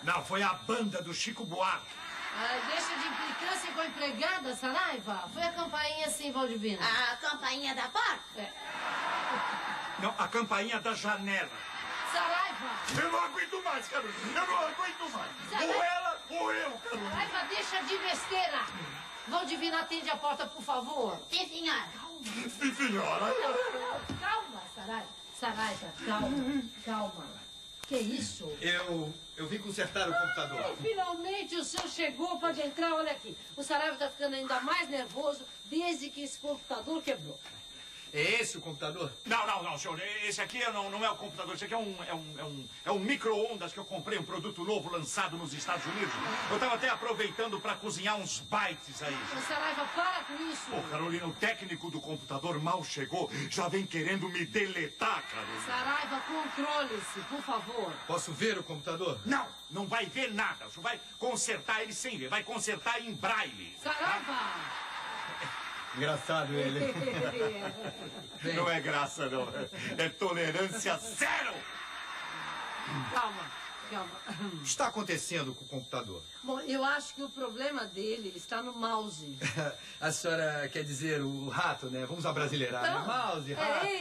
Não, foi a banda do Chico Buarque. Deixa de implicância com a empregada, Saraiva. Foi a campainha sim, Valdivino. A campainha da porta? É. Não, a campainha da janela. Saraiva! Eu não aguento mais, Carolina. Eu não aguento mais. Saraiva. Ou ela ou eu, Carolina. Saraiva, deixa de besteira. Valdivino, atende a porta, por favor. Sim, senhora. Sim, senhora. Calma, Saraiva. Saraiva, calma. Calma. Que isso? Eu vim consertar o computador. Finalmente o senhor chegou, pode entrar, olha aqui. O Saraiva tá ficando ainda mais nervoso desde que esse computador quebrou. É esse o computador? Não, senhor. Esse aqui não é o computador. Esse aqui é um micro-ondas que eu comprei, um produto novo lançado nos Estados Unidos. Eu estava até aproveitando para cozinhar uns bytes aí. Ô, Saraiva, para com isso. Pô, Carolina, o técnico do computador mal chegou, já vem querendo me deletar, Carolina. Saraiva, controle-se, por favor. Posso ver o computador? Não vai ver nada. Você vai consertar ele sem ver. Vai consertar em braille. Saraiva! Engraçado ele. Não é graça, não. É tolerância zero. Calma. O que está acontecendo com o computador? Bom, eu acho que o problema dele está no mouse. A senhora quer dizer o rato, né? Vamos abrasileirar. Não. Mouse, rato. É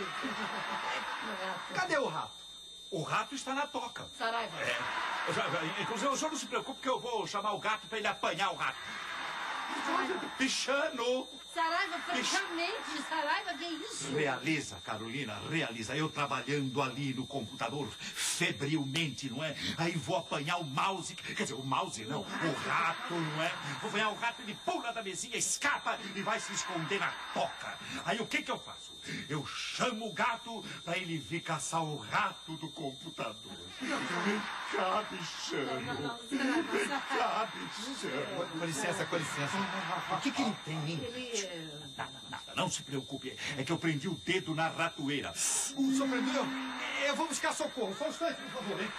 isso. Cadê o rato? O rato está na toca. Saraiva. Inclusive, o senhor não se preocupe que eu vou chamar o gato para ele apanhar o rato. Pichano. Saraiva, francamente, Saraiva, que isso? Realiza, Carolina, realiza. Eu trabalhando ali no computador, febrilmente, não é? Aí vou apanhar o mouse, quer dizer, o mouse não, o rato, não é? Vou apanhar o rato, ele pula da mesinha, escapa e vai se esconder na toca. Aí o que eu faço? Eu chamo o gato para ele vir caçar o rato do computador. Vem cá, bichano. Vem cá, bichano. Com licença, com licença. O que ele tem, hein? Nada, não se preocupe. É que eu prendi o dedo na ratoeira. O senhor prendeu? Eu vou buscar socorro. Só um instante, por favor, hein?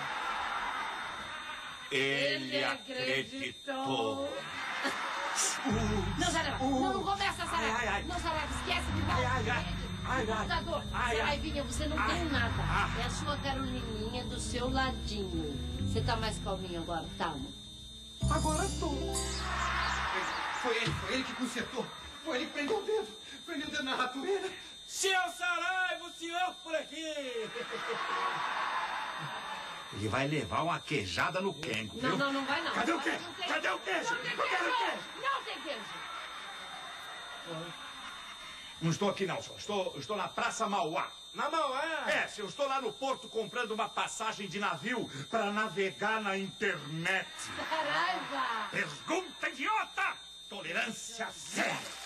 Ele acreditou. Não, Saraiva, não começa, Saraiva. Não, Saraiva, esquece de dar o computador. Saraivinha, você não tem nada. É a sua Carolininha do seu ladinho. Você tá mais calminho agora, tá? Agora estou. Foi ele que consertou. Foi ele que prendeu o dedo. Prendeu o dedo na ratoeira. Seu Saraiva, o senhor por aqui. Ele vai levar uma queijada no Kengo, viu? Não vai não. Cadê o queijo? Cadê o queijo? Não tem queijo. Não tem queijo. Não estou aqui não, senhor. Estou na Praça Mauá. Na Mauá? Se eu estou lá no porto comprando uma passagem de navio para navegar na internet. Saraiva! Pergunta idiota! Tolerância zero!